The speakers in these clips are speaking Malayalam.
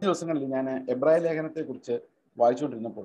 ദിവസങ്ങളിൽ ഞാൻ എബ്രായ ലേഖനത്തെ കുറിച്ച് വായിച്ചുകൊണ്ടിരുന്നപ്പോൾ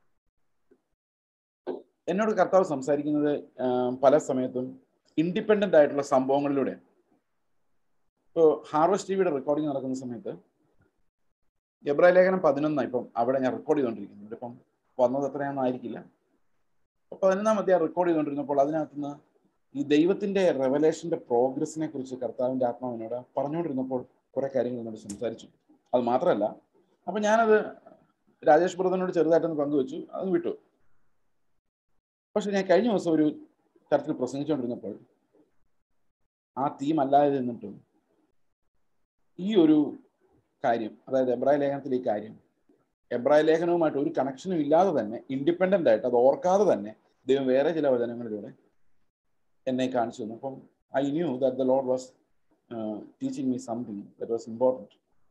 എന്നോട് കർത്താവ് സംസാരിക്കുന്നത് പല സമയത്തും ഇൻഡിപെൻഡന്റ് ആയിട്ടുള്ള സംഭവങ്ങളിലൂടെ. ഇപ്പോൾ ഹാർവസ്റ്റ് ടിവിയുടെ റെക്കോർഡിംഗ് നടക്കുന്ന സമയത്ത് എബ്രായ ലേഖനം 11 ഇപ്പം അവിടെ ഞാൻ റെക്കോർഡ് ചെയ്തുകൊണ്ടിരിക്കുന്നുണ്ട്. ഇപ്പം വന്നത് എത്രയാണെന്ന് ആയിരിക്കില്ല. അപ്പോൾ 11 അധ്യായം റെക്കോർഡ് ചെയ്തുകൊണ്ടിരുന്നപ്പോൾ അതിനകത്തുനിന്ന് ഈ ദൈവത്തിന്റെ റെവലേഷന്റെ പ്രോഗ്രസിനെ കുറിച്ച് കർത്താവിന്റെ ആത്മാവിനോട് പറഞ്ഞുകൊണ്ടിരുന്നപ്പോൾ കുറെ കാര്യങ്ങൾ എന്നോട് സംസാരിച്ചു. അത് മാത്രമല്ല, അപ്പം ഞാനത് രാജേഷ് ബ്രദറിനോട് ചെറുതായിട്ടൊന്ന് പങ്കുവെച്ചു, അത് വിട്ടു. പക്ഷെ ഞാൻ കഴിഞ്ഞ ദിവസം ഒരു തരത്തിൽ പ്രസംഗിച്ചുകൊണ്ടിരുന്നപ്പോൾ ആ തീം അല്ലാതെ നിന്നിട്ടും ഈ ഒരു കാര്യം, അതായത് എബ്രായ ലേഖനത്തിലെ ഈ കാര്യം എബ്രായ ലേഖനവുമായിട്ട് ഒരു കണക്ഷനും ഇല്ലാതെ തന്നെ ഇൻഡിപെൻഡന്റ് ആയിട്ട് അത് ഓർക്കാതെ തന്നെ ദൈവം വേറെ ചില വചനങ്ങളിലൂടെ എന്നെ കാണിച്ചു തന്നു. അപ്പം I knew that the Lord was teaching me something that was important.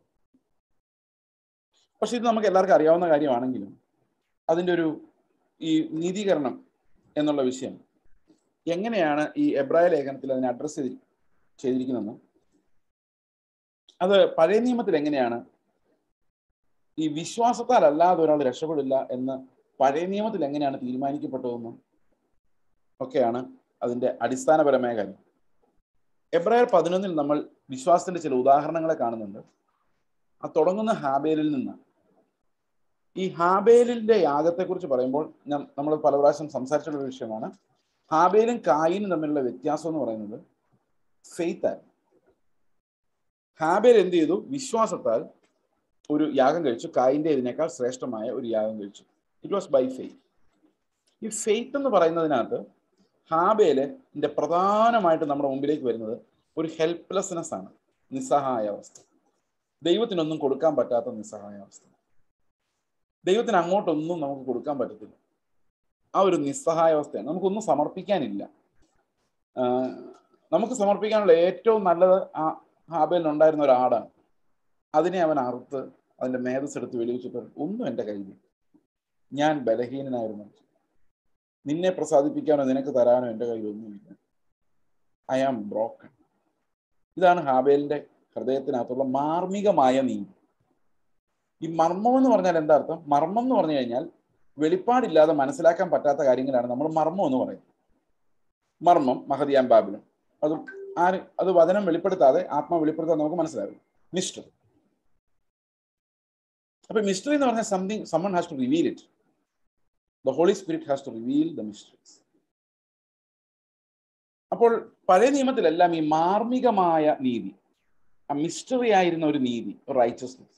പക്ഷെ ഇത് നമുക്ക് എല്ലാവർക്കും അറിയാവുന്ന കാര്യമാണെങ്കിലും അതിൻ്റെ ഒരു ഈ നീതീകരണം എന്നുള്ള വിഷയം എങ്ങനെയാണ് ഈ എബ്രായ ലേഖനത്തിൽ അതിനെ അഡ്രസ്സ് ചെയ്തിരിക്കുന്നതെന്ന്, അത് പഴയ നിയമത്തിൽ എങ്ങനെയാണ് ഈ വിശ്വാസത്താൽ അല്ലാതെ ഒരാൾ രക്ഷപ്പെടില്ല എന്ന് പഴയ നിയമത്തിൽ എങ്ങനെയാണ് തീരുമാനിക്കപ്പെട്ടതെന്നും ഒക്കെയാണ് അതിൻ്റെ അടിസ്ഥാനപരമായ കാര്യം. എബ്രായർ 11 നമ്മൾ വിശ്വാസത്തിന്റെ ചില ഉദാഹരണങ്ങളെ കാണുന്നുണ്ട്. ആ തുടങ്ങുന്ന ഹാബേലിൽ നിന്ന്. ഈ ഹാബേലിന്റെ യാഗത്തെക്കുറിച്ച് പറയുമ്പോൾ നമ്മൾ പല പ്രാവശ്യം സംസാരിച്ചുള്ള ഒരു വിഷയമാണ്. ഹാബേലും കായിനും തമ്മിലുള്ള വ്യത്യാസം എന്ന് പറയുന്നത് ഫെയ്ത്ത്. ഹാബേൽ എന്ത് ചെയ്തു? വിശ്വാസത്താൽ ഒരു യാഗം കഴിച്ചു. കായിന്റെ ഇതിനേക്കാൾ ശ്രേഷ്ഠമായ ഒരു യാഗം കഴിച്ചു. It was by faith. ഈ ഫെയ്ത്ത് എന്ന് പറയുന്നതിനകത്ത് ഹാബേലിന്റെ പ്രധാനമായിട്ട് നമ്മുടെ മുമ്പിലേക്ക് വരുന്നത് ഒരു ഹെൽപ്ലെസ്നെസ് ആണ്, നിസ്സഹായ അവസ്ഥ. ദൈവത്തിനൊന്നും കൊടുക്കാൻ പറ്റാത്ത നിസ്സഹായ അവസ്ഥ. ദൈവത്തിന് അങ്ങോട്ടൊന്നും നമുക്ക് കൊടുക്കാൻ പറ്റത്തില്ല. ആ ഒരു നിസ്സഹായ അവസ്ഥയാണ്. നമുക്കൊന്നും സമർപ്പിക്കാനില്ല. നമുക്ക് സമർപ്പിക്കാനുള്ള ഏറ്റവും നല്ലത് ആ ഹാബേലിനുണ്ടായിരുന്ന ഒരു ആടാണ്. അതിനെ അവൻ അറുത്ത് അതിന്റെ മേധസ് എടുത്ത് വെളിയിച്ചിട്ട്, ഒന്നും എൻ്റെ കയ്യിൽ, ഞാൻ ബലഹീനനായിരുന്നു, നിന്നെ പ്രസാദിപ്പിക്കാനോ നിനക്ക് തരാനോ എൻ്റെ കയ്യിൽ ഒന്നുമില്ല, ഐ ആം ബ്രോക്കൺ. ഇതാണ് ഹാബേലിന്റെ ഹൃദയത്തിനകത്തുള്ള മാർമികമായ നീതി. ഈ മർമ്മം എന്ന് പറഞ്ഞാൽ എന്താ അർത്ഥം? മർമ്മം എന്ന് പറഞ്ഞു കഴിഞ്ഞാൽ വെളിപ്പാടില്ലാതെ മനസ്സിലാക്കാൻ പറ്റാത്ത കാര്യങ്ങളാണ് നമ്മൾ മർമ്മം എന്ന് പറയുന്നത്. മർമ്മം മഹദിയാം ബാബിലും അത് വചനം വെളിപ്പെടുത്താതെ, ആത്മാ വെളിപ്പെടുത്താതെ നമുക്ക് മനസ്സിലാവില്ല. മിസ്റ്ററി. അപ്പൊ മിസ്റ്ററി എന്ന് പറഞ്ഞാൽ someone has to reveal it. The Holy Spirit has to reveal the mysteries. അപ്പോൾ പഴയ നിയമത്തിലെല്ലാം ഈ മാർമികമായ നീതി, ആ മിസ്റ്ററി ആയിരുന്ന ഒരു നീതി, റൈച്ചസ്നെസ്,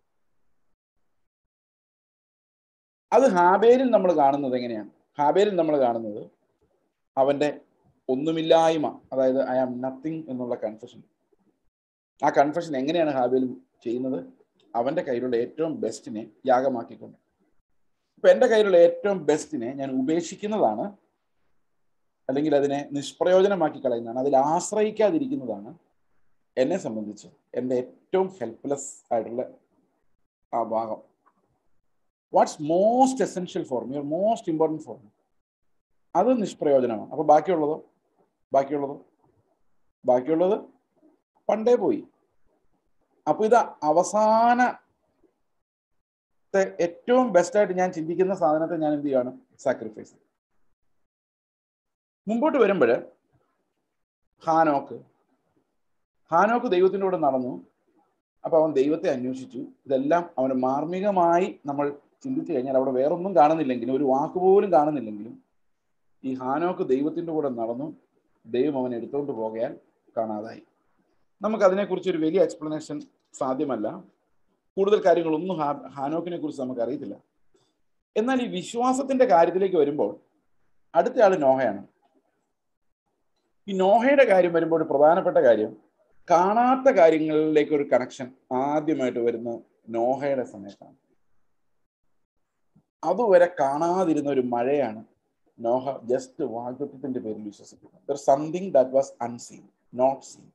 അത് ഹാബേലിൽ നമ്മൾ കാണുന്നത് എങ്ങനെയാണ്? ഹാബേലിൽ നമ്മൾ കാണുന്നത് അവന്റെ ഒന്നുമില്ലായ്മ, അതായത് ഐ ആം നത്തിങ് എന്നുള്ള കൺഫെഷൻ. ആ കൺഫെഷൻ എങ്ങനെയാണ് ഹാബേൽ ചെയ്യുന്നത്? അവന്റെ കയ്യിലുള്ള ഏറ്റവും ബെസ്റ്റിനെ യാഗമാക്കിക്കൊണ്ട്. ഇപ്പൊ എൻ്റെ കയ്യിലുള്ള ഏറ്റവും ബെസ്റ്റിനെ ഞാൻ ഉപേക്ഷിക്കുന്നതാണ്, അല്ലെങ്കിൽ അതിനെ നിഷ്പ്രയോജനമാക്കി കളയുന്നതാണ്, അതിൽ ആശ്രയിക്കാതിരിക്കുന്നതാണ് എന്നെ സംബന്ധിച്ച് എൻ്റെ ഏറ്റവും ഹെൽപ്ലെസ് ആയിട്ടുള്ള ആ ഭാഗം. What's most essential for me, or most important for me, അത് നിഷ്പ്രയോജനമാണ്. അപ്പൊ ബാക്കിയുള്ളത് പണ്ടേ പോയി. അപ്പൊ ഇത് അവസാനത്തെ ഏറ്റവും ബെസ്റ്റായിട്ട് ഞാൻ ചിന്തിക്കുന്ന സാധനത്തെ ഞാൻ എന്ത് ചെയ്യാണ്? സാക്രിഫൈസ്. മുമ്പോട്ട് വരുമ്പോൾ ഹാനോക്ക് ദൈവത്തിൻ്റെ കൂടെ നടന്നു. അപ്പൊ അവൻ ദൈവത്തെ അന്വേഷിച്ചു. ഇതെല്ലാം അവന് മാർമികമായി നമ്മൾ ചിന്തിച്ചു കഴിഞ്ഞാൽ അവിടെ വേറൊന്നും കാണുന്നില്ലെങ്കിലും, ഒരു വാക്കുപോലും കാണുന്നില്ലെങ്കിലും, ഈ ഹാനോക്ക് ദൈവത്തിൻ്റെ കൂടെ നടന്നു. ദൈവം അവനെ എടുത്തുകൊണ്ട് പോകാൻ കാണാതായി. നമുക്ക് അതിനെക്കുറിച്ച് ഒരു വലിയ എക്സ്പ്ലനേഷൻ സാധ്യമല്ല. കൂടുതൽ കാര്യങ്ങളൊന്നും ഹാനോക്കിനെ കുറിച്ച് നമുക്ക് അറിയത്തില്ല. എന്നാൽ ഈ വിശ്വാസത്തിന്റെ കാര്യത്തിലേക്ക് വരുമ്പോൾ അടുത്ത ആള് നോഹയാണ്. ഈ നോഹയുടെ കാര്യം വരുമ്പോൾ ഒരു പ്രധാനപ്പെട്ട കാര്യം, കാണാത്ത കാര്യങ്ങളിലേക്ക് ഒരു കണക്ഷൻ ആദ്യമായിട്ട് വരുന്ന നോഹയുടെ സമയത്താണ്. അതുവരെ കാണാതിരുന്ന ഒരു മഴയാണ് നോഹ ജസ്റ്റ് വാഗ്ദത്തത്തിന്റെ പേരിൽ വിശ്വസിക്കുന്നത്. There something that was unseen, not seen.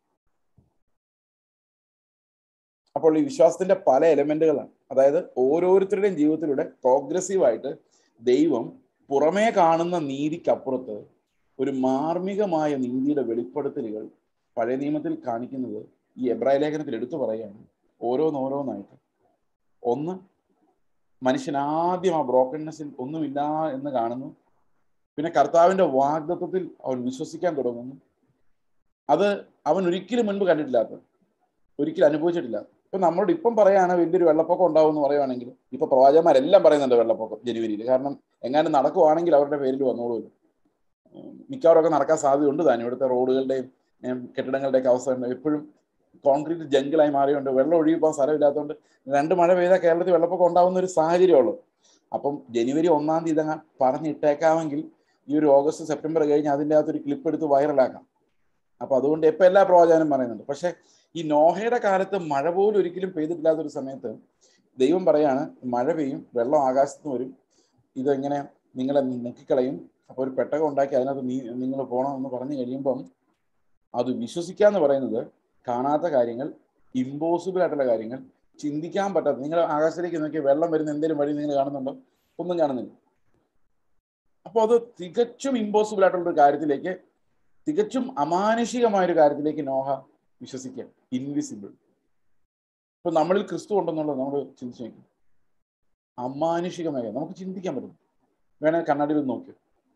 അപ്പോൾ ഈ വിശ്വാസത്തിന്റെ പല എലമെന്റുകളാണ്. അതായത് ഓരോരുത്തരുടെയും ജീവിതത്തിലൂടെ പ്രോഗ്രസീവായിട്ട് ദൈവം പുറമേ കാണുന്ന നീതിക്കപ്പുറത്ത് ഒരു മാർമികമായ നീതിയുടെ വെളിപ്പെടുത്തലുകൾ പഴയ നിയമത്തിൽ കാണിക്കുന്നത് ഈ എബ്രായ ലേഖനത്തിൽ എടുത്തു പറയുകയാണ്, ഓരോന്നോരോന്നായിട്ട്. ഒന്ന്, മനുഷ്യൻ ആദ്യം ആ ബ്രോക്കൺനെസ്സിൽ ഒന്നുമില്ല എന്ന് കാണുന്നു. പിന്നെ കർത്താവിന്റെ വാഗ്ദത്തത്തിൽ അവൻ വിശ്വസിക്കാൻ തുടങ്ങുന്നു. അത് അവൻ ഒരിക്കലും മുൻപ് കണ്ടിട്ടില്ലാത്ത, ഒരിക്കലും അനുഭവിച്ചിട്ടില്ല. ഇപ്പൊ നമ്മളോട് ഇപ്പം പറയാണ് വലിയൊരു വെള്ളപ്പൊക്കം ഉണ്ടാവും എന്ന് പറയുവാണെങ്കിൽ, ഇപ്പൊ പ്രവാചകന്മാരെല്ലാം പറയുന്നുണ്ട് വെള്ളപ്പൊക്കം ജനുവരിയിൽ. കാരണം എങ്ങാനും നടക്കുവാണെങ്കിൽ അവരുടെ പേരിൽ വന്നോളൂല്ലോ. മിക്കവാറൊക്കെ നടക്കാൻ സാധ്യതയുണ്ട് താനും. ഇവിടുത്തെ റോഡുകളുടെയും കെട്ടിടങ്ങളുടെയൊക്കെ അവസ്ഥ ഉണ്ട്. എപ്പോഴും കോൺക്രീറ്റ് ജംഗിളായി മാറിയുണ്ട്. വെള്ളം ഒഴുകി പോകാൻ സ്ഥലമില്ലാത്തതുകൊണ്ട് 2 മഴ പെയ്താൽ കേരളത്തിൽ വെള്ളപ്പൊക്കം ഉണ്ടാവുന്ന ഒരു സാഹചര്യമുള്ളൂ. അപ്പം ജനുവരി 1-ാം തീയതി ഇതങ്ങ് പറഞ്ഞിട്ടേക്കാമെങ്കിൽ ഈ ഒരു ഓഗസ്റ്റ് സെപ്റ്റംബർ കഴിഞ്ഞ് അതിൻ്റെ അകത്തൊരു ക്ലിപ്പ് എടുത്ത് വൈറലാക്കാം. അപ്പൊ അതുകൊണ്ട് ഇപ്പൊ എല്ലാ പ്രവചനം പറയുന്നുണ്ട്. പക്ഷെ ഈ നോഹയുടെ കാലത്ത് മഴ പോലും ഒരിക്കലും പെയ്തിട്ടില്ലാത്തൊരു സമയത്ത് ദൈവം പറയാണ് മഴ പെയ്യും, വെള്ളം ആകാശത്ത് വരും, ഇതെങ്ങനെ നിങ്ങളെ മുക്കിക്കളയും, അപ്പോൾ ഒരു പെട്ടകം ഉണ്ടാക്കി അതിനകത്ത് നിങ്ങൾ പോകണം എന്ന് പറഞ്ഞു കഴിയുമ്പം അത് വിശ്വസിക്കാന്ന് പറയുന്നത് കാണാത്ത കാര്യങ്ങൾ, ഇമ്പോസിബിൾ ആയിട്ടുള്ള കാര്യങ്ങൾ, ചിന്തിക്കാൻ പറ്റാത്ത, നിങ്ങൾ ആകാശത്തിലേക്ക് നോക്കി വെള്ളം വരുന്ന എന്തെങ്കിലും വഴി നിങ്ങൾ കാണുന്നുണ്ടോ? ഒന്നും കാണുന്നില്ല. അപ്പോൾ അത് തികച്ചും ഇമ്പോസിബിൾ ആയിട്ടുള്ളൊരു കാര്യത്തിലേക്ക്, തികച്ചും അമാനുഷികമായൊരു കാര്യത്തിലേക്ക് നോഹ വിശ്വസിക്കുക. ഇൻവിസിബിൾ. ഇപ്പൊ നമ്മളിൽ ക്രിസ്തു ഉണ്ടെന്നുള്ളത് നമ്മൾ ചിന്തിച്ചു നോക്കും. അമാനുഷികമായ നമുക്ക് ചിന്തിക്കാൻ പറ്റും. വേണേൽ കണ്ണാടിയിൽ നോക്കി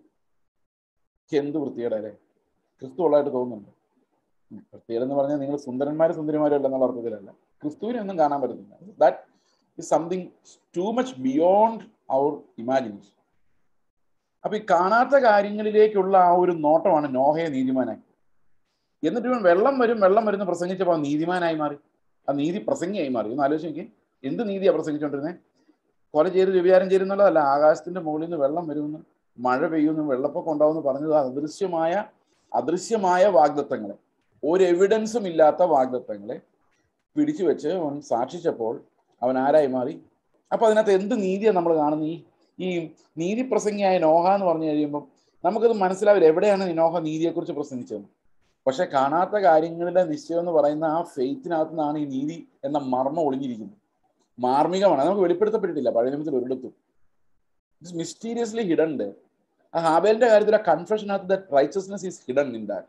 എന്ത് വൃത്തിയുടെ അല്ലേ ക്രിസ്തു ഉള്ളതായിട്ട് തോന്നുന്നുണ്ട്. വൃത്തിയുടെ എന്ന് പറഞ്ഞാൽ നിങ്ങൾ സുന്ദരന്മാരും സുന്ദരിമാരും അല്ല എന്നുള്ള അർത്ഥത്തിലല്ല, ക്രിസ്തുവിനെ ഒന്നും കാണാൻ പറ്റുന്നില്ല. That is something too much beyond our imagination. അപ്പൊ ഈ കാണാത്ത കാര്യങ്ങളിലേക്കുള്ള ആ ഒരു നോട്ടമാണ് നോഹയെ നീതിമാനായി. എന്നിട്ട് ഇവൻ വെള്ളം വരും വെള്ളം വരുന്ന പ്രസംഗിച്ചപ്പോൾ നീതിമാനായി മാറി, ആ നീതി പ്രസംഗിയായി മാറി. ഒന്ന് ആലോചിച്ച് നോക്കി, എന്ത് നീതിയാ പ്രസംഗിച്ചുകൊണ്ടിരുന്നത്? കൊല ചെയ്ത് വ്യഭിചാരം ചെയ്യുന്നുള്ളതല്ല, ആകാശത്തിന്റെ മുകളിൽ നിന്ന് വെള്ളം വരുമെന്ന്, മഴ പെയ്യുന്നു, വെള്ളപ്പൊക്കം ഉണ്ടാവുമെന്ന് പറഞ്ഞത് അദൃശ്യമായ വാഗ്ദത്തങ്ങളെ, ഒരു എവിഡൻസും ഇല്ലാത്ത വാഗ്ദത്തങ്ങളെ പിടിച്ചു വെച്ച് അവൻ സാക്ഷിച്ചപ്പോൾ അവൻ ആരായി മാറി? അപ്പൊ അതിനകത്ത് എന്ത് നീതിയാണ് നമ്മൾ കാണുന്നത്? ഈ നീതി പ്രസംഗിയായ നോഹ എന്ന് പറഞ്ഞു കഴിയുമ്പോൾ നമുക്കത് മനസ്സിലാവില്ല എവിടെയാണ് നോഹ നീതിയെക്കുറിച്ച് പ്രസംഗിച്ചത്. പക്ഷെ കാണാത്ത കാര്യങ്ങളുടെ നിശ്ചയം എന്ന് പറയുന്ന ആ ഫെയ്ത്തിനകത്ത് നിന്നാണ് ഈ നീതി എന്ന മർമ്മം ഒളിഞ്ഞിരിക്കുന്നത്. മാർമികമാണ്, നമുക്ക് വെളിപ്പെടുത്തപ്പെട്ടിട്ടില്ല പഴയ നിയമത്തിൽ ഒരിടത്തും. It's mysteriously hidden. ആ ഹാബേലിന്റെ കാര്യത്തിൽ ആ കൺഫെഷനകത്ത് that righteousness is hidden in that.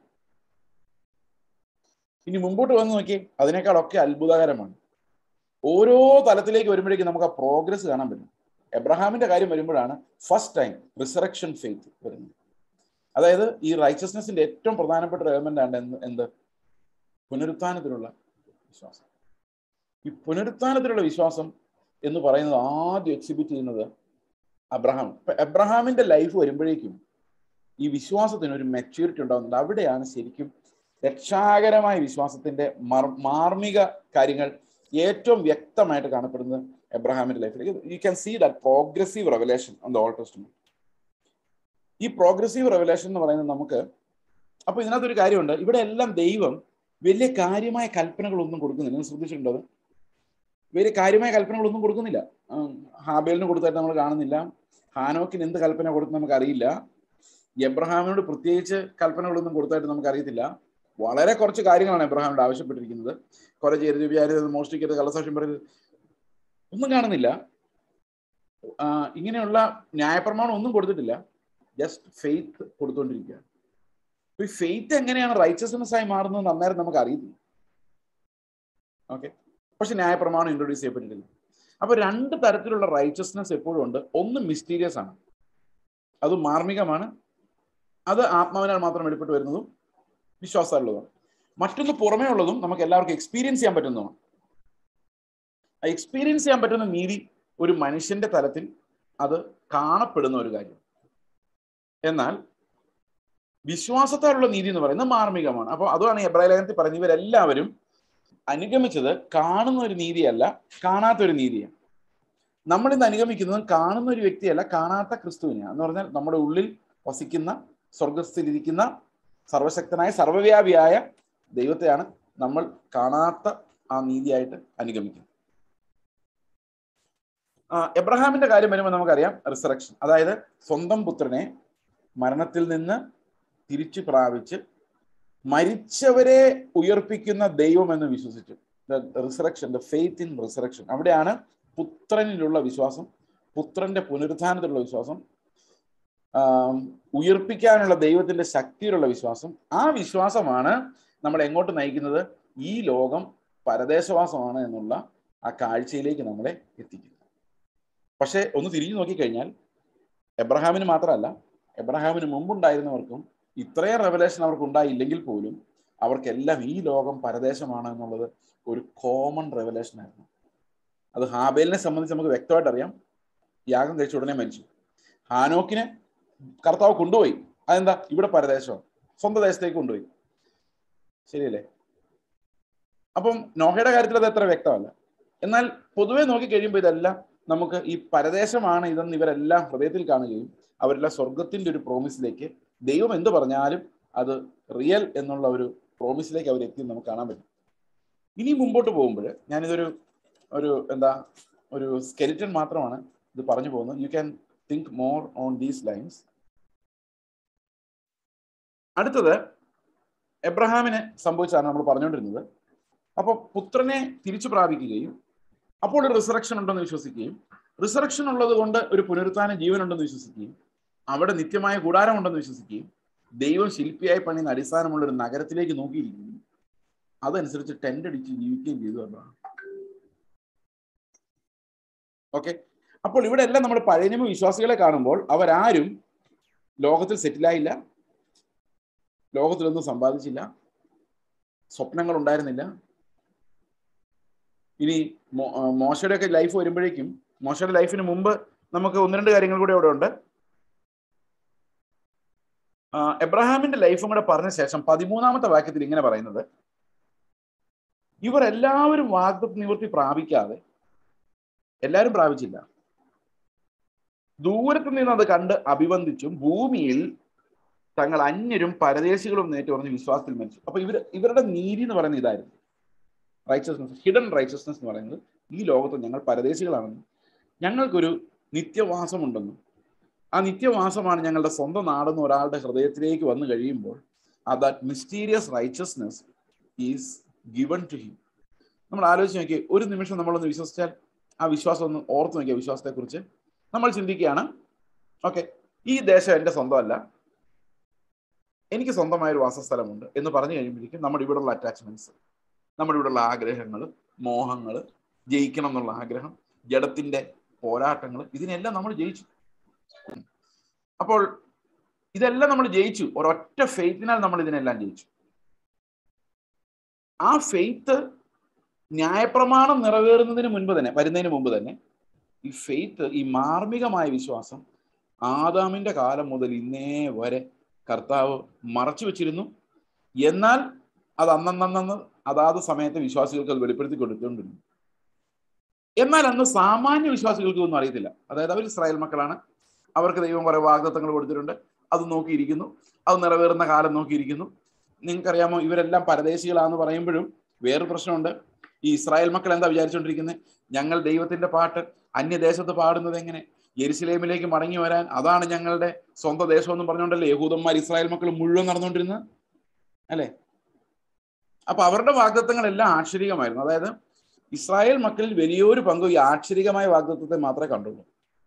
ഇനി മുമ്പോട്ട് വന്ന് നോക്കി, അതിനേക്കാളൊക്കെ അത്ഭുതകരമാണ്. ഓരോ തലത്തിലേക്ക് വരുമ്പോഴേക്കും നമുക്ക് ആ പ്രോഗ്രസ് കാണാൻ പറ്റും. എബ്രഹാമിന്റെ കാര്യം വരുമ്പോഴാണ് ഫസ്റ്റ് ടൈം റിസറക്ഷൻ ഫെയ്ത്ത് വരുന്നത്. അതായത് ഈ റൈച്ചസ്നെസിന്റെ ഏറ്റവും പ്രധാനപ്പെട്ട ഒരു എലമെന്റ് ആണ് എന്ത്? പുനരുത്ഥാനത്തിലുള്ള വിശ്വാസം. ഈ പുനരുത്ഥാനത്തിലുള്ള വിശ്വാസം എന്ന് പറയുന്നത് ആദ്യം എക്സിബിറ്റ് ചെയ്യുന്നത് അബ്രഹാം. എബ്രഹാമിന്റെ ലൈഫ് വരുമ്പോഴേക്കും ഈ വിശ്വാസത്തിന് ഒരു മെച്യൂരിറ്റി ഉണ്ടാകുന്നുണ്ട്. അവിടെയാണ് ശരിക്കും രക്ഷാകരമായ വിശ്വാസത്തിന്റെ മാർമിക കാര്യങ്ങൾ ഏറ്റവും വ്യക്തമായിട്ട് കാണപ്പെടുന്നത് എബ്രഹാമിന്റെ ലൈഫിൽ. You can see that progressive revelation on the Old Testament. ഈ പ്രോഗ്രസീവ് റെവലേഷൻ എന്ന് പറയുന്നത് നമുക്ക്, അപ്പൊ ഇതിനകത്തൊരു കാര്യമുണ്ട്, ഇവിടെ എല്ലാം ദൈവം വലിയ കാര്യമായ കൽപ്പനകളൊന്നും കൊടുക്കുന്നില്ല. നിങ്ങൾ ശ്രദ്ധിച്ചിട്ടുണ്ടോ? വലിയ കാര്യമായ കൽപ്പനകളൊന്നും കൊടുക്കുന്നില്ല. ഹാബേലിന് കൊടുത്തായിട്ട് നമ്മൾ കാണുന്നില്ല. ഹാനോക്കിന് എന്ത് കൽപ്പന കൊടുത്ത് നമുക്ക് അറിയില്ല. എബ്രഹാമിനോട് പ്രത്യേകിച്ച് കൽപ്പനകളൊന്നും കൊടുത്തായിട്ട് നമുക്ക് അറിയത്തില്ല. വളരെ കുറച്ച് കാര്യങ്ങളാണ് എബ്രഹാമിനോട് ആവശ്യപ്പെട്ടിരിക്കുന്നത്. കൊല ചെയ്യരുത്, വ്യഭിചാരിക്കരുത്, മോഷ്ടിക്കരുത്, കള്ളസാക്ഷ്യം പറയരുത്, ഒന്നും കാണുന്നില്ല. ഇങ്ങനെയുള്ള ന്യായപ്രമാണം ഒന്നും കൊടുത്തിട്ടില്ല. ജസ്റ്റ് ഫെയ്ത്ത് കൊടുത്തുകൊണ്ടിരിക്കുകയാണ്. ഈ ഫെയ്ത്ത് എങ്ങനെയാണ് റൈച്ചസ്നെസ് ആയി മാറുന്നത് അന്നേരം നമുക്ക് അറിയത്തില്ല. ഓക്കെ, പക്ഷെ ന്യായപ്രമാണം ഇൻട്രൊഡ്യൂസ് ചെയ്യപ്പെട്ടിട്ടില്ല. അപ്പൊ 2 തരത്തിലുള്ള റൈച്ചസ്നെസ് എപ്പോഴും ഉണ്ട്. ഒന്ന് മിസ്റ്റീരിയസ് ആണ്, അത് മാർമികമാണ്, അത് ആത്മാവിനാൽ മാത്രം വെളിപ്പെട്ട് വരുന്നതും വിശ്വാസമുള്ളതും. മറ്റൊന്ന് പുറമേ ഉള്ളതും നമുക്ക് എല്ലാവർക്കും എക്സ്പീരിയൻസ് ചെയ്യാൻ പറ്റുന്നതാണ്. ആ എക്സ്പീരിയൻസ് ചെയ്യാൻ പറ്റുന്ന നീതി ഒരു മനുഷ്യന്റെ തലത്തിൽ അത് കാണപ്പെടുന്ന ഒരു കാര്യം. എന്നാൽ വിശ്വാസത്താലുള്ള നീതി എന്ന് പറയുന്നത് മാർമികമാണ്. അപ്പോൾ അതുമാണ് എബ്രായ ലേഖനത്തിൽ പറഞ്ഞത്, ഇവരെല്ലാവരും അനുഗമിച്ചത് കാണുന്ന ഒരു നീതിയല്ല, കാണാത്തൊരു നീതിയാണ്. നമ്മൾ ഇന്ന് അനുഗമിക്കുന്നത് കാണുന്ന ഒരു വ്യക്തിയല്ല, കാണാത്ത ക്രിസ്തുവിനെയാണ്. എന്ന് പറഞ്ഞാൽ നമ്മുടെ ഉള്ളിൽ വസിക്കുന്ന, സ്വർഗസ്ഥിലിരിക്കുന്ന, സർവശക്തനായ സർവ്വവ്യാപിയായ ദൈവത്തെയാണ് നമ്മൾ കാണാത്ത ആ നീതിയായിട്ട് അനുഗമിക്കുന്നത്. എബ്രഹാമിന്റെ കാര്യം വരുമ്പോൾ നമുക്കറിയാം റിസറക്ഷൻ, അതായത് സ്വന്തം പുത്രനെ മരണത്തിൽ നിന്ന് തിരിച്ചു പ്രാപിച്ച് മരിച്ചവരെ ഉയർപ്പിക്കുന്ന ദൈവം എന്ന് വിശ്വസിച്ചു. Resurrection, the faith in resurrection. അവിടെയാണ് പുത്രനിലുള്ള വിശ്വാസം, പുത്രന്റെ പുനരുത്ഥാനത്തിലുള്ള വിശ്വാസം, ഉയർപ്പിക്കാനുള്ള ദൈവത്തിന്റെ ശക്തിയിലുള്ള വിശ്വാസം. ആ വിശ്വാസമാണ് നമ്മൾ എങ്ങോട്ട് നയിക്കുന്നത്? ഈ ലോകം പരദേശവാസമാണ് എന്നുള്ള ആ കാഴ്ചയിലേക്ക് നമ്മളെ എത്തിക്കുന്നത്. പക്ഷെ ഒന്ന് തിരിഞ്ഞു നോക്കിക്കഴിഞ്ഞാൽ എബ്രഹാമിന് മാത്രമല്ല, എബ്രഹാമിന് മുമ്പുണ്ടായിരുന്നവർക്കും ഇത്രയും റെവലേഷൻ അവർക്ക് ഉണ്ടായില്ലെങ്കിൽ പോലും അവർക്കെല്ലാം ഈ ലോകം പരദേശമാണ് എന്നുള്ളത് ഒരു കോമൺ റെവലേഷൻ ആയിരുന്നു. അത് ഹാബേലിനെ സംബന്ധിച്ച് നമുക്ക് വ്യക്തമായിട്ട് അറിയാം. യാഗം കഴിച്ച ഉടനെ മരിച്ചു. ഹാനോക്കിനെ കർത്താവ് കൊണ്ടുപോയി. അതെന്താ? ഇവിടെ പരദേശം, സ്വന്തം ദേശത്തേക്ക് കൊണ്ടുപോയി. ശരിയല്ലേ? അപ്പം നോഹയുടെ കാര്യത്തിൽ അത് എത്ര വ്യക്തമല്ല. എന്നാൽ പൊതുവെ നോക്കിക്കഴിയുമ്പോൾ ഇതെല്ലാം നമുക്ക് ഈ പരദേശമാണ് ഇതെന്ന് ഇവരെല്ലാം ഹൃദയത്തിൽ കാണുകയും അവരെല്ലാം സ്വർഗത്തിന്റെ ഒരു പ്രോമിസിലേക്ക്, ദൈവം എന്ത് പറഞ്ഞാലും അത് റിയൽ എന്നുള്ള ഒരു പ്രോമിസിലേക്ക് അവർ എത്തി നമുക്ക് കാണാൻ പറ്റും. ഇനി മുമ്പോട്ട് പോകുമ്പോൾ ഞാനിതൊരു ഒരു സ്കെലിറ്റൻ മാത്രമാണ് ഇത് പറഞ്ഞു പോകുന്നത്. You can think more on these lines. അടുത്തത് എബ്രഹാമിന് സംഭവിച്ചതാണ് നമ്മൾ പറഞ്ഞുകൊണ്ടിരുന്നത്. അപ്പോൾ പുത്രനെ തിരിച്ചു പ്രാപിക്കുകയും അപ്പോൾ ഒരു റിസറക്ഷൻ ഉണ്ടെന്ന് വിശ്വസിക്കുകയും, റിസറക്ഷൻ ഉള്ളത് കൊണ്ട് ഒരു പുനരുത്ഥാന ജീവനുണ്ടെന്ന് വിശ്വസിക്കുകയും, അവിടെ നിത്യമായ കൂടാരം ഉണ്ടെന്ന് വിശ്വസിക്കുകയും, ദൈവം ശില്പിയായി പണിയുന്ന അടിസ്ഥാനമുള്ള ഒരു നഗരത്തിലേക്ക് നോക്കിയിരിക്കുകയും അതനുസരിച്ച് ടെന്റ് അടിച്ച് ജീവിക്കുകയും ചെയ്തു എന്നാണ്. ഓക്കെ, അപ്പോൾ ഇവിടെ എല്ലാം നമ്മൾ പഴയ നിയമ വിശ്വാസികളെ കാണുമ്പോൾ അവരാരും ലോകത്തിൽ സെറ്റിലായില്ല, ലോകത്തിലൊന്നും സമ്പാദിച്ചില്ല, സ്വപ്നങ്ങൾ ഉണ്ടായിരുന്നില്ല. ഇനി മോശയുടെ ഒക്കെ ലൈഫ് വരുമ്പോഴേക്കും, മോശയുടെ ലൈഫിന് മുമ്പ് നമുക്ക് ഒന്ന് രണ്ട് കാര്യങ്ങൾ കൂടെ അവിടെ ഉണ്ട്. എബ്രഹാമിന്റെ ലൈഫും കൂടെ പറഞ്ഞ ശേഷം 13-ാമത്തെ വാക്യത്തിൽ ഇങ്ങനെ പറയുന്നത്, ഇവർ എല്ലാവരും വാഗ്ദത്ത നിവൃത്തി പ്രാപിക്കാതെ, എല്ലാവരും പ്രാപിച്ചില്ല, ദൂരത്ത് നിന്ന് അത് കണ്ട് അഭിവന്ദിച്ചും ഭൂമിയിൽ തങ്ങൾ അന്യരും പരദേശികളും നേരിട്ട് പറഞ്ഞ് വിശ്വാസത്തിൽ മരിച്ചു. അപ്പൊ ഇവരുടെ നീതി എന്ന് പറയുന്നത് ഇതായിരുന്നു, റൈച്ചസ്നസ്, ഹിഡൻ റൈച്ചസ്നസ് എന്ന് പറയുന്നത്, ഈ ലോകത്ത് ഞങ്ങൾ പരദേശികളാണെന്നും ഞങ്ങൾക്കൊരു നിത്യവാസമുണ്ടെന്നും ആ നിത്യവാസമാണ് ഞങ്ങളുടെ സ്വന്തം നാടെന്ന് ഒരാളുടെ ഹൃദയത്തിലേക്ക് വന്നു കഴിയുമ്പോൾ that mysterious righteousness is given to him. നമ്മൾ ആലോചിച്ച് നോക്കി, ഒരു നിമിഷം നമ്മളൊന്ന് വിശ്വസിച്ചാൽ ആ വിശ്വാസം ഒന്ന് ഓർത്ത് നോക്കിയ വിശ്വാസത്തെക്കുറിച്ച് നമ്മൾ ചിന്തിക്കുകയാണ്, ഓക്കെ, ഈ ദേശം എൻ്റെ സ്വന്തമല്ല, എനിക്ക് സ്വന്തമായൊരു വാസസ്ഥലമുണ്ട് എന്ന് പറഞ്ഞു കഴിയുമ്പോഴേക്കും നമ്മുടെ ഇവിടെയുള്ള അറ്റാച്ച്മെന്റ്സ്, നമ്മുടെ ഇവിടെയുള്ള ആഗ്രഹങ്ങൾ, മോഹങ്ങൾ, ജയിക്കണം എന്നുള്ള ആഗ്രഹം, ജഡത്തിന്റെ പോരാട്ടങ്ങൾ, ഇതിനെല്ലാം നമ്മൾ ജയിച്ചു. അപ്പോൾ ഇതെല്ലാം നമ്മൾ ജയിച്ചു, ഒരൊറ്റ ഫെയ്ത്തിനാൽ നമ്മൾ ഇതിനെല്ലാം ജയിച്ചു. ആ ഫെയ്ത്ത് ന്യായപ്രമാണം നിറവേറുന്നതിന് മുൻപ് തന്നെ, വരുന്നതിന് മുമ്പ് തന്നെ ഈ ഫെയ്ത്ത്, ഈ മാർമികമായ വിശ്വാസം ആദാമിന്റെ കാലം മുതൽ ഇന്നേ വരെ കർത്താവ് മറച്ചു വെച്ചിരുന്നു. എന്നാൽ അത് അന്നന്ന് അതാത് സമയത്ത് വിശ്വാസികൾക്ക് അത് വെളിപ്പെടുത്തി കൊടുത്തുകൊണ്ടിരുന്നു. എന്നാൽ അന്ന് സാമാന്യ വിശ്വാസികൾക്ക് ഒന്നും അറിയത്തില്ല. അതായത് അവർ ഇസ്രായേൽ മക്കളാണ്, അവർക്ക് ദൈവം കുറെ വാഗ്ദത്തങ്ങൾ കൊടുത്തിട്ടുണ്ട്, അത് നോക്കിയിരിക്കുന്നു, അത് നിറവേറുന്ന കാലം നോക്കിയിരിക്കുന്നു. നിങ്ങൾക്കറിയാമോ, ഇവരെല്ലാം പരദേശികളാന്ന് പറയുമ്പോഴും വേറൊരു പ്രശ്നമുണ്ട്. ഈ ഇസ്രായേൽ മക്കൾ എന്താ വിചാരിച്ചുകൊണ്ടിരിക്കുന്നത്? ഞങ്ങൾ ദൈവത്തിന്റെ പാട്ട് അന്യദേശത്ത് പാടുന്നത് എങ്ങനെ? യെരുശലേമിലേക്ക് മടങ്ങി വരാൻ, അതാണ് ഞങ്ങളുടെ സ്വന്തം ദേശം എന്നും പറഞ്ഞുകൊണ്ടല്ലേ യഹൂദന്മാർ ഇസ്രായേൽ മക്കൾ മുഴുവൻ നടന്നുകൊണ്ടിരുന്നത്, അല്ലെ? അപ്പൊ അവരുടെ വാഗ്ദത്തങ്ങളെല്ലാം ആക്ഷരികമായിരുന്നു. അതായത് ഇസ്രായേൽ മക്കളിൽ വലിയൊരു പങ്ക് ഈ ആക്ഷരികമായ വാഗ്ദത്തത്തെ മാത്രമേ കണ്ടുള്ളൂ.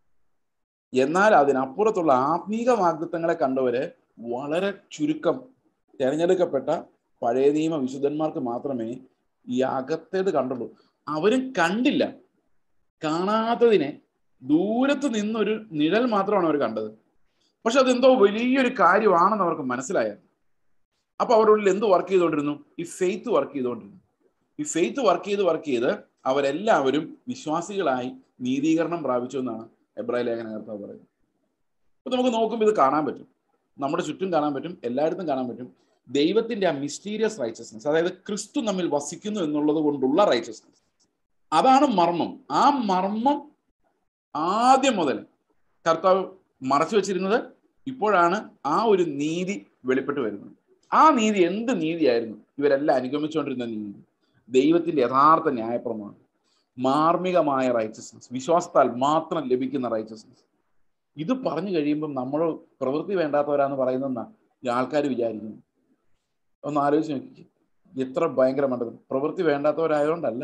എന്നാൽ അതിനപ്പുറത്തുള്ള ആത്മീക വാഗ്ദത്തങ്ങളെ കണ്ടവര് വളരെ ചുരുക്കം തിരഞ്ഞെടുക്കപ്പെട്ട പഴയ നിയമ വിശുദ്ധന്മാർക്ക് മാത്രമേ ഈ അകത്തേത് കണ്ടുള്ളൂ. അവരും കണ്ടില്ല. കാണാത്തതിനെ ദൂരത്ത് നിന്നൊരു നിഴൽ മാത്രമാണ് അവർ കണ്ടത്. പക്ഷെ അതെന്തോ വലിയൊരു കാര്യമാണെന്ന് അവർക്ക് മനസ്സിലായത്. അപ്പൊ അവരുടെ ഉള്ളിൽ എന്ത് വർക്ക് ചെയ്തുകൊണ്ടിരുന്നു? ഈ ഫെയ്ത്ത് വർക്ക് ചെയ്തുകൊണ്ടിരുന്നു. ഈ ഫെയ്ത്ത് വർക്ക് ചെയ്ത് അവരെല്ലാവരും വിശ്വാസികളായി നീതീകരണം പ്രാപിച്ചു എന്നാണ് എബ്രായ ലേഖനകർത്താവ് പറയുന്നത്. അപ്പൊ നമുക്ക് നോക്കുമ്പോൾ ഇത് കാണാൻ പറ്റും, നമ്മുടെ ചുറ്റും കാണാൻ പറ്റും, എല്ലായിടത്തും കാണാൻ പറ്റും. ദൈവത്തിന്റെ ആ മിസ്റ്റീരിയസ് റൈച്ചസ്നസ്, അതായത് ക്രിസ്തു നമ്മിൽ വസിക്കുന്നു എന്നുള്ളത് കൊണ്ടുള്ള റൈച്ചസ്നസ്, അതാണ് മർമ്മം. ആ മർമ്മം ആദ്യം മുതൽ കർത്താവ് മറച്ചു വെച്ചിരുന്നത്. ഇപ്പോഴാണ് ആ ഒരു നീതി വെളിപ്പെട്ട് വരുന്നത്. ആ നീതി എന്ത് നീതിയായിരുന്നു? ഇവരെല്ലാം അനുഗമിച്ചുകൊണ്ടിരുന്ന നീതി, ദൈവത്തിന്റെ യഥാർത്ഥ ന്യായപ്രമാണം, മാർമികമായ റൈച്ചസ്നസ്, വിശ്വാസത്താൽ മാത്രം ലഭിക്കുന്ന റൈച്ചസ്നസ്. ഇത് പറഞ്ഞു കഴിയുമ്പം നമ്മൾ പ്രവൃത്തി വേണ്ടാത്തവരാന്ന് പറയുന്നെന്നാണ് ഈ ആൾക്കാർ വിചാരിക്കുന്നു. ഒന്ന് ആലോചിച്ച് നോക്കി, എത്ര ഭയങ്കര മണ്ടത്. പ്രവൃത്തി വേണ്ടാത്തവരായതുകൊണ്ടല്ല,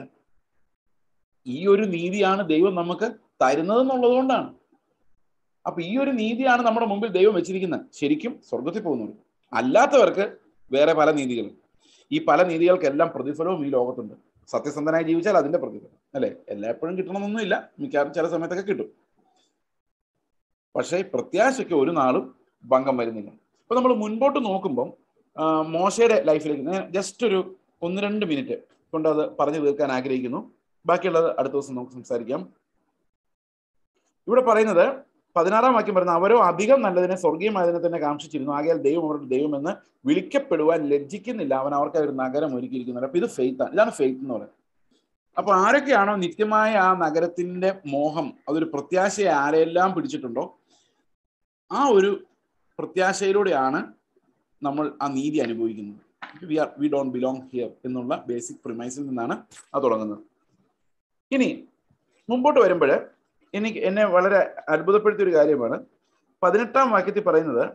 ഈ ഒരു നീതിയാണ് ദൈവം നമുക്ക് തരുന്നതെന്നുള്ളത് കൊണ്ടാണ്. അപ്പൊ ഈ ഒരു നീതിയാണ് നമ്മുടെ മുമ്പിൽ ദൈവം വെച്ചിരിക്കുന്നത്. ശരിക്കും സ്വർഗത്തിൽ പോകുന്നവർ, അല്ലാത്തവർക്ക് വേറെ പല നീതികളും. ഈ പല നീതികൾക്കെല്ലാം പ്രതിഫലവും ഈ ലോകത്തുണ്ട്. സത്യസന്ധനായി ജീവിച്ചാൽ അതിന്റെ പ്രതിഫലം, അല്ലെ? എല്ലായ്പ്പോഴും കിട്ടണമെന്നൊന്നുമില്ല, മിക്കവാറും ചില സമയത്തൊക്കെ കിട്ടും. പക്ഷേ പ്രത്യാശയ്ക്ക് ഒരു നാളും ഭംഗം വരുന്നില്ല. അപ്പൊ നമ്മൾ മുൻപോട്ട് നോക്കുമ്പോൾ മോശയുടെ ലൈഫിലേക്ക് ഞാൻ ജസ്റ്റ് ഒരു 1-2 മിനിറ്റ് കൊണ്ട് അത് പറഞ്ഞു തീർക്കാൻ ആഗ്രഹിക്കുന്നു. ബാക്കിയുള്ളത് അടുത്ത ദിവസം നമുക്ക് സംസാരിക്കാം. ഇവിടെ പറയുന്നത് 16-ാം വാക്യം പറയുന്നത്, അവരോ അധികം നല്ലതിനെ സ്വർഗീയമായതിനെ തന്നെ കാംക്ഷിച്ചിരുന്നു, ആകയാൽ ദൈവം അവരുടെ ദൈവമെന്ന് വിളിക്കപ്പെടുവാൻ ലജ്ജിക്കുന്നില്ല, അവൻ അവർക്ക് ഒരു നഗരം ഒരുക്കിയിരിക്കുന്നില്ല. അപ്പൊ ഇത് ഫെയ്ത്താണ്, ഇതാണ് ഫെയ്ത്ത് എന്ന് പറയുന്നത്. അപ്പൊ ആരൊക്കെയാണോ നിത്യമായ ആ നഗരത്തിന്റെ മോഹം, അതൊരു പ്രത്യാശയെ ആരെല്ലാം പിടിച്ചിട്ടുണ്ടോ, ആ ഒരു പ്രത്യാശയിലൂടെയാണ് നമ്മൾ ആ നീതി അനുഭവിക്കുന്നത്. വി ഡോണ്ട് ബിലോങ് ഹിയർ എന്നുള്ള ബേസിക് പ്രിമൈസിൽ നിന്നാണ് അത് തുടങ്ങുന്നത്. ഇനി മുമ്പോട്ട് വരുമ്പോൾ എന്നെ വളരെ അത്ഭുതപ്പെടുത്തിയ ഒരു കാര്യമാണ് 18-ാം വാക്യത്തിൽ പറയുന്നത്.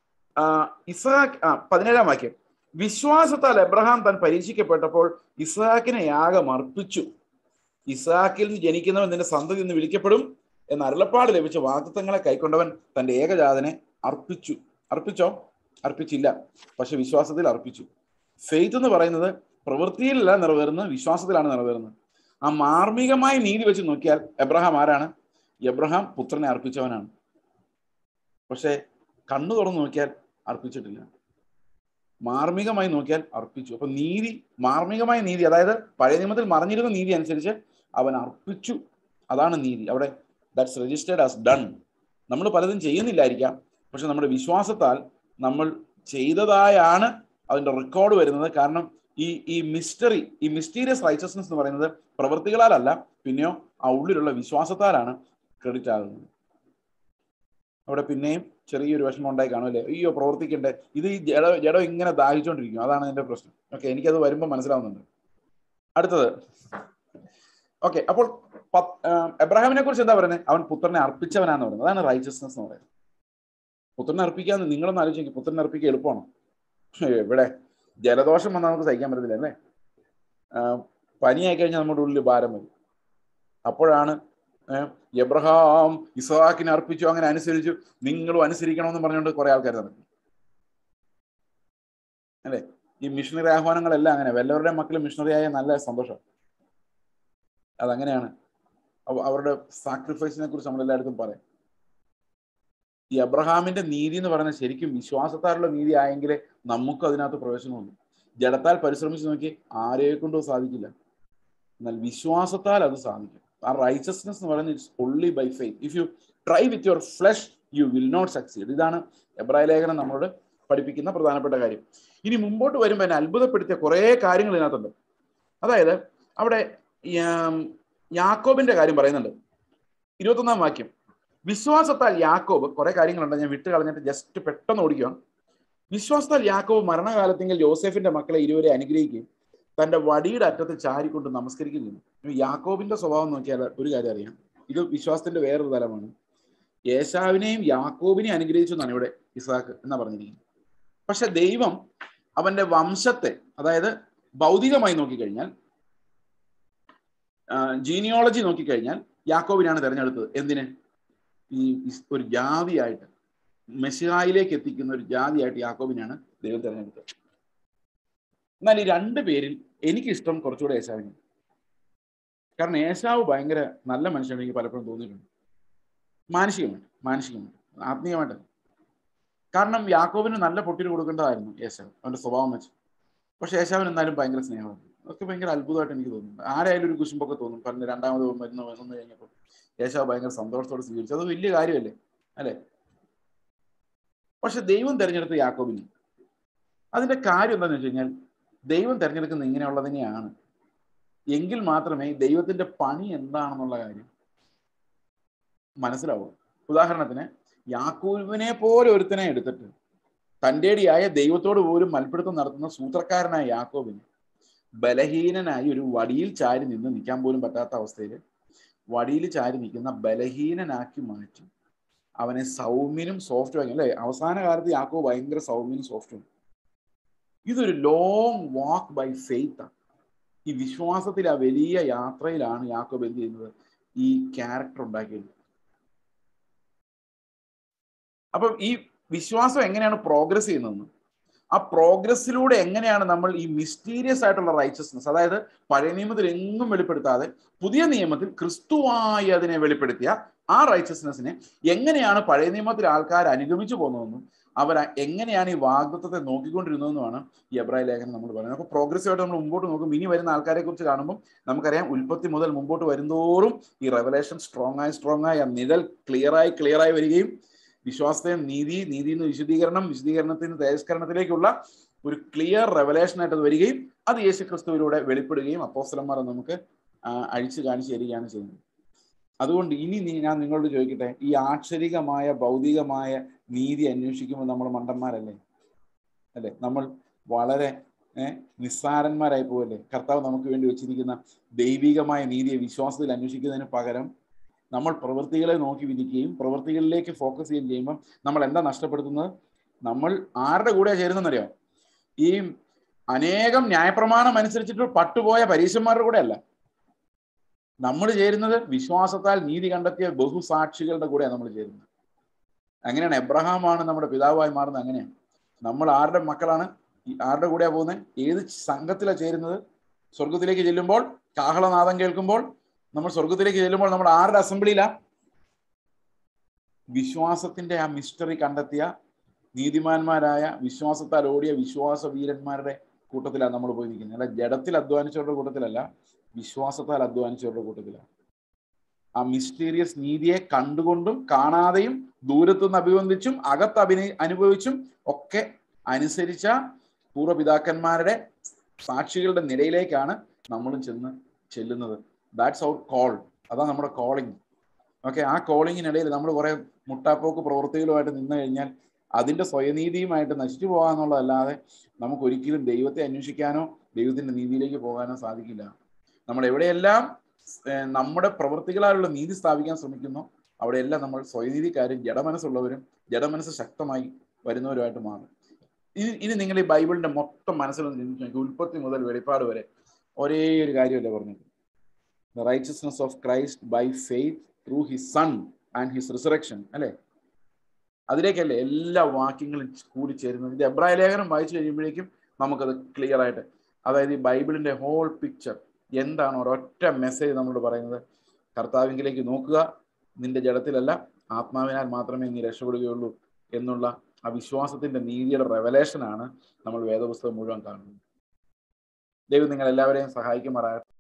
17-ാം വാക്യം, വിശ്വാസത്താൽ എബ്രഹാം താൻ പരീക്ഷിക്കപ്പെട്ടപ്പോൾ ഇസ്ഹാക്കിനെ യാഗം അർപ്പിച്ചു. ഇസ്ഹാക്കിൽ നിന്ന് ജനിക്കുന്നവൻ നിന്റെ സന്തതി എന്ന് വിളിക്കപ്പെടും എന്ന അരുളപ്പാട് ലഭിച്ച വാഗ്ദത്തങ്ങളെ കൈക്കൊണ്ടവൻ തന്റെ ഏകജാതനെ അർപ്പിച്ചു. അർപ്പിച്ചോ? അർപ്പിച്ചില്ല, പക്ഷെ വിശ്വാസത്തിൽ അർപ്പിച്ചു. ഫെയ്ത്ത് എന്ന് പറയുന്നത് പ്രവൃത്തിയിലല്ല നിറവേറുന്നത്, വിശ്വാസത്തിലാണ് നിറവേറുന്നത്. ആ മാർമികമായ നീതി വെച്ച് നോക്കിയാൽ എബ്രഹാം ആരാണ്? എബ്രഹാം പുത്രനെ അർപ്പിച്ചവനാണ്. പക്ഷെ കണ്ണു തുറന്നു നോക്കിയാൽ അർപ്പിച്ചിട്ടില്ല. മാർമികമായി നോക്കിയാൽ അർപ്പിച്ചു. അപ്പൊ നീതി, മാർമികമായ നീതി, അതായത് പഴയ നിയമത്തിൽ മറഞ്ഞിരുന്ന നീതി അനുസരിച്ച് അവൻ അർപ്പിച്ചു. അതാണ് നീതി. അവിടെ ദാറ്റ്സ് രജിസ്റ്റേർഡ് ആസ് ഡൺ. നമ്മൾ പലതും ചെയ്യുന്നില്ലായിരിക്കാം, പക്ഷെ നമ്മുടെ വിശ്വാസത്താൽ നമ്മൾ ചെയ്തതായാണ് അതിന്റെ റെക്കോർഡ് വരുന്നത്. കാരണം ഈ മിസ്റ്റീരിയസ് റൈച്ചസ്നെസ് എന്ന് പറയുന്നത് പ്രവൃത്തികളാലല്ല, പിന്നെയോ ആ ഉള്ളിലുള്ള വിശ്വാസത്താലാണ് ക്രെഡിറ്റ് ആകുന്നത്. അവിടെ പിന്നെയും ചെറിയൊരു വിഷമം ഉണ്ടായി കാണും, അല്ലേ? അയ്യോ, പ്രവർത്തിക്കണ്ടേ, ഇത് ഈ ജഡം ഇങ്ങനെ ദാഹിച്ചുകൊണ്ടിരിക്കും, അതാണ് അതിന്റെ പ്രശ്നം. ഓക്കെ, എനിക്കത് വരുമ്പോൾ മനസ്സിലാവുന്നുണ്ട്. അടുത്തത്, ഓക്കെ, അപ്പോൾ എബ്രഹാമിനെ കുറിച്ച് എന്താ പറയുന്നത്? അവൻ പുത്രനെ അർപ്പിച്ചവനാന്ന് പറയുന്നത്. അതാണ് റൈച്ചസ്നെസ് എന്ന് പറയുന്നത്. പുത്രനെ അർപ്പിക്കാന്ന് നിങ്ങളൊന്ന് ആലോചിക്കും. പുത്രനെ അർപ്പിക്കുക എളുപ്പമാണോ? ഇവിടെ ജലദോഷം വന്നാൽ നമുക്ക് സഹിക്കാൻ പറ്റത്തില്ല, അല്ലേ? പനിയായി കഴിഞ്ഞാൽ നമ്മുടെ ഉള്ളിൽ ഭാരം വരും. അപ്പോഴാണ് എബ്രഹാം ഇസ്ഹാക്കിനെ അർപ്പിച്ചു, അങ്ങനെ അനുസരിച്ചു, നിങ്ങളും അനുസരിക്കണമെന്ന് പറഞ്ഞുകൊണ്ട് കുറെ ആൾക്കാർ നടക്കും, അല്ലേ? ഈ മിഷണറി ആഹ്വാനങ്ങളെല്ലാം അങ്ങനെ. വല്ലവരുടെ മക്കൾ മിഷണറി ആയ നല്ല സന്തോഷം. അതങ്ങനെയാണ്. അവരുടെ സാക്രിഫൈസിനെ കുറിച്ച് നമ്മളെല്ലായിടത്തും പറയാം. ഈ അബ്രഹാമിന്റെ നീതി എന്ന് പറയുന്നത് ശരിക്കും വിശ്വാസത്താലുള്ള നീതി ആയെങ്കിലേ നമുക്ക് അതിനകത്ത് പ്രവേശനമുള്ളൂ. ജഡത്താൽ പരിശ്രമിച്ച് നോക്കി ആരെയെ കൊണ്ടും സാധിക്കില്ല, എന്നാൽ വിശ്വാസത്താൽ അത് സാധിക്കും. ആ റൈച്ചസ്നെസ് എന്ന് പറയുന്നത് it's only by faith. If you try with your flesh you will not succeed. ഇതാണ് എബ്രായ ലേഖനം നമ്മളോട് പഠിപ്പിക്കുന്ന പ്രധാനപ്പെട്ട കാര്യം. ഇനി മുമ്പോട്ട് വരുമ്പോൾ എന്നെ അത്ഭുതപ്പെടുത്തിയ കുറേ കാര്യങ്ങൾ ഇതിനകത്തുണ്ട്. അതായത് അവിടെ യാക്കോബിന്റെ കാര്യം പറയുന്നുണ്ട്. 21-ാം വാക്യം, വിശ്വാസത്താൽ യാക്കോബ്, കുറെ കാര്യങ്ങളുണ്ട്, ഞാൻ വിട്ട് കളഞ്ഞിട്ട് ജസ്റ്റ് പെട്ടെന്ന് ഓടിക്കുക. വിശ്വാസത്താൽ യാക്കോബ് മരണകാലത്തെങ്കിൽ യോസേഫിന്റെ മക്കളെ ഇരുവരെ അനുഗ്രഹിക്കുകയും തന്റെ വടിയുടെ അറ്റത്ത് ചാരിക്കൊണ്ട് നമസ്കരിക്കുകയും ചെയ്യുന്നു. യാക്കോബിന്റെ സ്വഭാവം നോക്കിയാൽ ഒരു കാര്യം അറിയാം, ഇത് വിശ്വാസത്തിന്റെ വേറൊരു തലമാണ്. ഏശാവിനെയും യാക്കോബിനെയും അനുഗ്രഹിച്ചു എന്നാണ് ഇവിടെ ഇസ്ഹാക്ക് എന്നാ പറഞ്ഞിരിക്കുന്നത്. പക്ഷെ ദൈവം അവന്റെ വംശത്തെ, അതായത് ഭൗതികമായി നോക്കിക്കഴിഞ്ഞാൽ, ജീനിയോളജി നോക്കിക്കഴിഞ്ഞാൽ യാക്കോബിനാണ് തിരഞ്ഞെടുത്തത്. എന്തിന്? ഈ ഒരു ജാതിയായിട്ട്, മെസ്സിഹായിലേക്ക് എത്തിക്കുന്ന ഒരു ജാതിയായിട്ട് യാക്കോബിനാണ് ദൈവം തിരഞ്ഞെടുത്തത്. എന്നാൽ ഈ രണ്ടു പേരിൽ എനിക്കിഷ്ടം കുറച്ചുകൂടെ ഏശാവിനെ. കാരണം ഏശാവ് ഭയങ്കര നല്ല മനുഷ്യനാണ് എനിക്ക് പലപ്പോഴും തോന്നിയിട്ടുണ്ട്. മാനസികമായിട്ട് ആത്മീയമായിട്ട്. കാരണം യാക്കോബിന് നല്ല പൊട്ടിന് കൊടുക്കേണ്ടതായിരുന്നു ഏശാവ്, അവന്റെ സ്വഭാവം വെച്ച്. പക്ഷെ ഏശാവിന് എന്നാലും ഭയങ്കര സ്നേഹമാണ്. അതൊക്കെ ഭയങ്കര അത്ഭുതമായിട്ട് എനിക്ക് തോന്നുന്നു. ആരായാലും ഒരു കുശുമ്പൊക്കെ തോന്നും. പറഞ്ഞ രണ്ടാമത് വന്നു കഴിഞ്ഞപ്പോൾ ഏശാവ് ഭയങ്കര സന്തോഷത്തോടെ സ്വീകരിച്ചു. അത് വലിയ കാര്യമല്ലേ, അല്ലെ? പക്ഷെ ദൈവം തിരഞ്ഞെടുത്ത യാക്കോബിനെ. അതിന്റെ കാര്യം എന്താണെന്ന് വെച്ച് കഴിഞ്ഞാൽ, ദൈവം തിരഞ്ഞെടുക്കുന്ന ഇങ്ങനെയുള്ളതിനെയാണ്. എങ്കിൽ മാത്രമേ ദൈവത്തിന്റെ പണി എന്താണെന്നുള്ള കാര്യം മനസ്സിലാവും. ഉദാഹരണത്തിന്, യാക്കോബിനെ പോലെ ഒരുത്തനെ എടുത്തിട്ട് തൻ്റെടിയായ ദൈവത്തോട് പോലും മൽപ്പിടുത്തം നടത്തുന്ന സൂത്രക്കാരനായ യാക്കോബിന് ബലഹീനനായി ഒരു വടിയിൽ ചാരി നിന്ന് നിൽക്കാൻ പോലും പറ്റാത്ത അവസ്ഥയിൽ വടിയിൽ ചാരി നിൽക്കുന്ന ബലഹീനനാക്കി മാറ്റി അവനെ സൗമ്യനും സോഫ്റ്റും ആക്കി, അല്ലെ? അവസാന കാലത്ത് യാക്കോബ് ഭയങ്കര സൗമ്യനും സോഫ്റ്റും. ഇതൊരു ലോങ് വാക്ക് ബൈ ഫെയ്ത്ത് ആണ്. ഈ വിശ്വാസത്തിൽ ആ വലിയ യാത്രയിലാണ് യാക്കോബ് എന്ത് ചെയ്യുന്നത്? ഈ ക്യാരക്ടർ ഉണ്ടാക്കിയത്. അപ്പം ഈ വിശ്വാസം എങ്ങനെയാണ് പ്രോഗ്രസ് ചെയ്യുന്നതെന്ന്, ആ പ്രോഗ്രസ്സിലൂടെ എങ്ങനെയാണ് നമ്മൾ ഈ മിസ്റ്റീരിയസ് ആയിട്ടുള്ള റൈച്ചസ്നെസ്, അതായത് പഴയ നിയമത്തിൽ എങ്ങും വെളിപ്പെടുത്താതെ പുതിയ നിയമത്തിൽ ക്രിസ്തുവായി അതിനെ വെളിപ്പെടുത്തിയ ആ റൈച്ചസ്നെസ്സിനെ എങ്ങനെയാണ് പഴയ നിയമത്തിൽ ആൾക്കാർ അനുഗമിച്ചു പോകുന്നതെന്നും അവർ എങ്ങനെയാണ് ഈ വാഗ്ദത്തത്തെ നോക്കിക്കൊണ്ടിരുന്നതെന്നുമാണ് ഈ എബ്രായ ലേഖനം നമ്മൾ പറയുന്നത്. അപ്പോൾ പ്രോഗ്രസീവായിട്ട് നമ്മൾ മുമ്പോട്ട് നോക്കും. ഇനി വരുന്ന ആൾക്കാരെ കുറിച്ച് കാണുമ്പോൾ നമുക്കറിയാം, ഉൽപ്പത്തി മുതൽ മുമ്പോട്ട് വരുന്തോറും ഈ റെവലേഷൻ സ്ട്രോങ് ആയി ആ നിഴൽ ക്ലിയറായി വരികയും വിശ്വാസത്തെ നീതിയിൽ നിന്ന് വിശുദ്ധീകരണത്തിൽ നിന്ന് തേജസ്കരണത്തിലേക്കുള്ള ഒരു ക്ലിയർ റെവലേഷൻ ആയിട്ട് വരികയും അത് യേശു ക്രിസ്തുവിലൂടെ വെളിപ്പെടുകയും അപ്പോസ്തലന്മാർ നമുക്ക് അഴിച്ചു കാണിച്ചു തരികയാണ് ചെയ്യുന്നത്. അതുകൊണ്ട് ഇനി ഞാൻ നിങ്ങളോട് ചോദിക്കട്ടെ, ഈ ആക്ഷരികമായ ഭൗതികമായ നീതി അന്വേഷിക്കുമ്പോൾ നമ്മൾ മണ്ടന്മാരല്ലേ? അല്ലേ? നമ്മൾ വളരെ നിസ്സാരന്മാരായി പോവല്ലേ? കർത്താവ് നമുക്ക് വേണ്ടി വെച്ചിരിക്കുന്ന ദൈവികമായ നീതിയെ വിശ്വാസത്തിൽ അന്വേഷിക്കുന്നതിന് പകരം നമ്മൾ പ്രവൃത്തികളെ നോക്കി വിധിക്കുകയും പ്രവൃത്തികളിലേക്ക് ഫോക്കസ് ചെയ്യുകയും ചെയ്യുമ്പോൾ നമ്മൾ എന്താ നഷ്ടപ്പെടുത്തുന്നത്? നമ്മൾ ആരുടെ കൂടെ ചേരുന്നറിയോ? ഈ അനേകം ന്യായപ്രമാണം അനുസരിച്ചിട്ട് പട്ടുപോയ പരീശന്മാരുടെ കൂടെ അല്ല നമ്മൾ ചേരുന്നത്. വിശ്വാസത്താൽ നീതി കണ്ടെത്തിയ ബഹുസാക്ഷികളുടെ കൂടെയാണ് നമ്മൾ ചേരുന്നത്. അങ്ങനെയാണ് എബ്രഹാമാണ് നമ്മുടെ പിതാവായി മാറുന്നത്. അങ്ങനെയാണ് നമ്മൾ ആരുടെ മക്കളാണ്? ആരുടെ കൂടെയാണ് പോകുന്നത്? ഏത് സംഘത്തിലാണ് ചേരുന്നത്? സ്വർഗത്തിലേക്ക് ചെല്ലുമ്പോൾ, കാഹളനാദം കേൾക്കുമ്പോൾ നമ്മൾ സ്വർഗത്തിലേക്ക് ചെല്ലുമ്പോൾ നമ്മൾ ആരുടെ അസംബ്ലിയിലാ? വിശ്വാസത്തിന്റെ ആ മിസ്റ്ററി കണ്ടെത്തിയ നീതിമാന്മാരായ, വിശ്വാസത്താൽ ഓടിയ വിശ്വാസ വീരന്മാരുടെ കൂട്ടത്തിലാണ് നമ്മൾ പോയി നിൽക്കുന്നത്. അല്ല ജഡത്തിൽ അധ്വാനിച്ചവരുടെ കൂട്ടത്തിലല്ല, വിശ്വാസത്താൽ അധ്വാനിച്ചവരുടെ കൂട്ടത്തിലാണ്. ആ മിസ്റ്റീരിയസ് നീതിയെ കണ്ടുകൊണ്ടും കാണാതെയും ദൂരത്തുനിന്ന് അഭിബന്ധിച്ചും അകത്ത് അനുഭവിച്ചും ഒക്കെ അനുസരിച്ച പൂർവ്വപിതാക്കന്മാരുടെ സാക്ഷികളുടെ നിരയിലേക്കാണ് നമ്മളും ചെല്ലുന്നത്. That's our call. അതാണ് നമ്മുടെ കോളിങ്. ഓക്കെ, ആ കോളിങ്ങിനിടയിൽ നമ്മൾ കുറെ മുട്ടാപ്പോക്ക് പ്രവൃത്തികളുമായിട്ട് നിന്ന് കഴിഞ്ഞാൽ അതിൻ്റെ സ്വയനീതിയുമായിട്ട് നശിച്ചു പോകാന്നുള്ളതല്ലാതെ നമുക്ക് ഒരിക്കലും ദൈവത്തെ അന്വേഷിക്കാനോ ദൈവത്തിൻ്റെ നീതിയിലേക്ക് പോകാനോ സാധിക്കില്ല. നമ്മൾ എവിടെയെല്ലാം നമ്മുടെ പ്രവൃത്തികളാലുള്ള നീതി സ്ഥാപിക്കാൻ ശ്രമിക്കുന്നു, അവിടെയെല്ലാം നമ്മൾ സ്വയനീതിക്കാരും ജഡമനസ്സുള്ളവരും ജഡമനസ്സ് ശക്തമായി വരുന്നവരുമായിട്ട് മാറും. ഇനി നിങ്ങൾ ഈ ബൈബിളിന്റെ മൊത്തം മനസ്സിലൊന്ന് ചിന്തിച്ചു നോക്കി. ഉൽപ്പത്തി മുതൽ വെളിപ്പാട് വരെ ഒരേ ഒരു കാര്യമല്ലേ പറഞ്ഞത്? The righteousness of Christ by faith through his son and his resurrection, അല്ലേ? അതിലേക്കല്ലേ എല്ലാ വാക്യങ്ങളും കൂടി ചേരുന്നത്. ഇത് എബ്രായ ലേഖനം വായിച്ചു കഴിയുമ്പോഴേക്കും നമുക്കത് ക്ലിയർ ആയിട്ട്, അതായത് ഈ ബൈബിളിന്റെ ഹോൾ പിക്ചർ എന്താണ് ഒരൊറ്റ മെസ്സേജ് നമ്മളോട് പറയുന്നത്? കർത്താവിലേക്ക് നോക്കുക, നിന്റെ ജഡത്തിലല്ല ആത്മാവിനാൽ മാത്രമേ നീ രക്ഷപ്പെടുകയുള്ളൂ എന്നുള്ള ആ വിശ്വാസത്തിന്റെ നീതിയുടെ റെവലേഷനാണ് നമ്മൾ വേദപുസ്തകം മുഴുവൻ കാണുന്നത്. ദൈവം നിങ്ങൾ എല്ലാവരെയും സഹായിക്കുമാറാകട്ടെ.